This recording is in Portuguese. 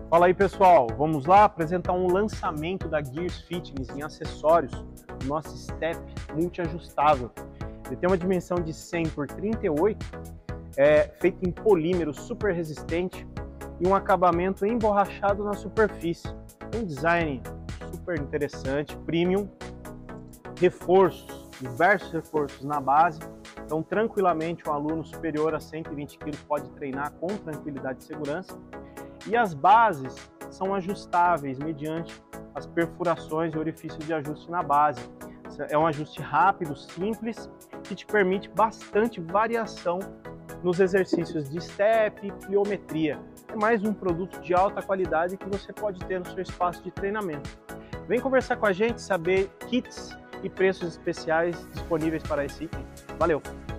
Fala aí pessoal, vamos lá apresentar um lançamento da Gears Fitness em acessórios, o nosso Step multiajustável. Ele tem uma dimensão de 100 por 38, feito em polímero super resistente e um acabamento emborrachado na superfície. Um design super interessante, premium, reforços, diversos reforços na base. Então tranquilamente um aluno superior a 120 kg pode treinar com tranquilidade e segurança. E as bases são ajustáveis mediante as perfurações e orifícios de ajuste na base. É um ajuste rápido, simples, que te permite bastante variação nos exercícios de step e pliometria. É mais um produto de alta qualidade que você pode ter no seu espaço de treinamento. Vem conversar com a gente, saber kits e preços especiais disponíveis para esse item. Valeu!